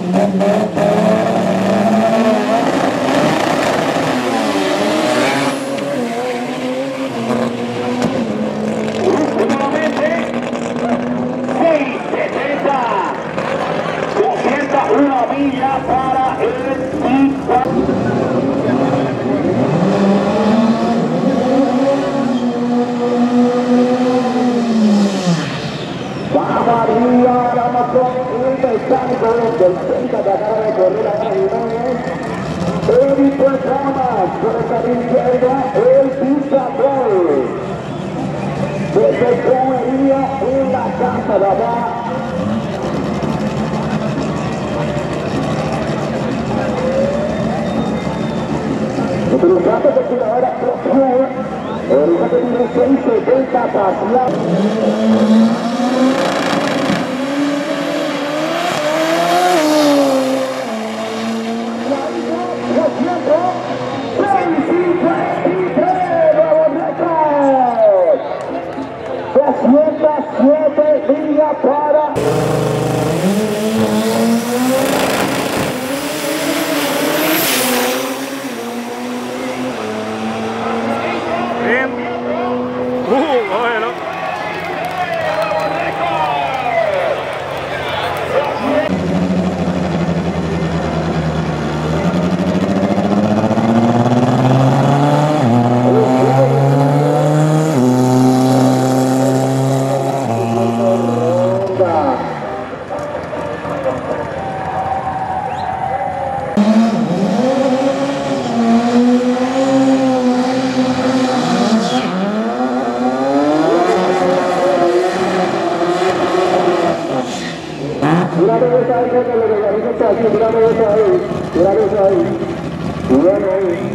Del 30 que acaba de correr a Jiménez, Eddie Performance por el carril izquierda, el pisador. Desde Comería en la casa de allá. Utilizando de tiradora ProPure, el que tiene 670 hacia. Para bien. Bueno. Mírame eso ahí. Bueno ahí.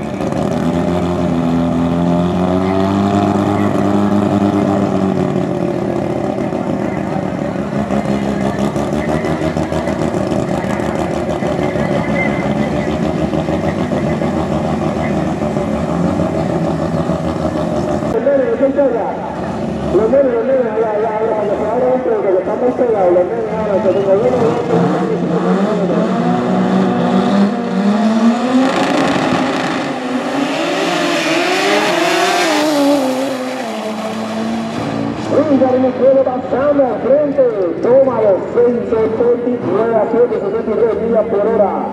Los nenes, cuando se abre esto, que estamos pegados, los nenes ahora, que se me pasando al frente, toma los 179 a 163 millas por hora.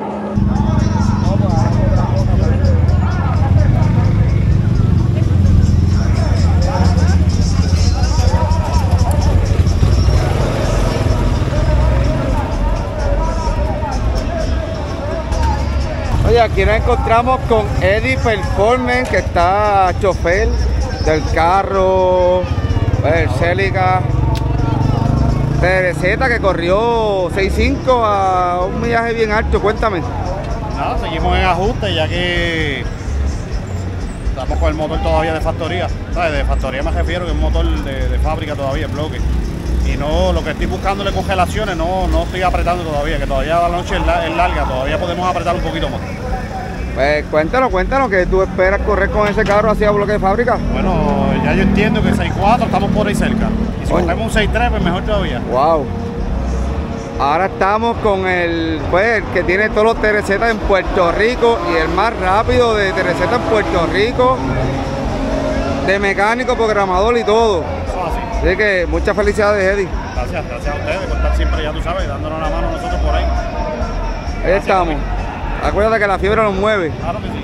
Oye, aquí nos encontramos con Eddie Performance, que está chofer del carro, el Celica TRZ, que corrió 6.5 a un millaje bien alto. Cuéntame. Nada, seguimos en ajuste, ya que estamos con el motor todavía de factoría. ¿Sabes? De factoría me refiero, que es un motor de fábrica todavía, el bloque. Y no, lo que estoy buscándole congelaciones, no estoy apretando todavía, que todavía la noche es larga, todavía podemos apretar un poquito más. Pues cuéntanos, que tú esperas correr con ese carro hacia bloque de fábrica. Bueno, ya yo entiendo que 6.4 estamos por ahí cerca. Y si cogemos un 6.3, pues mejor todavía. Wow. Ahora estamos con el que tiene todos los TRZ en Puerto Rico y el más rápido de TRZ en Puerto Rico, de mecánico, programador y todo. Eso así. Así que muchas felicidades, Eddie. Gracias a ustedes por estar siempre, ya tú sabes, dándonos la mano a nosotros por ahí. Ahí estamos. Acuérdate que la fiebre nos mueve. Claro que sí.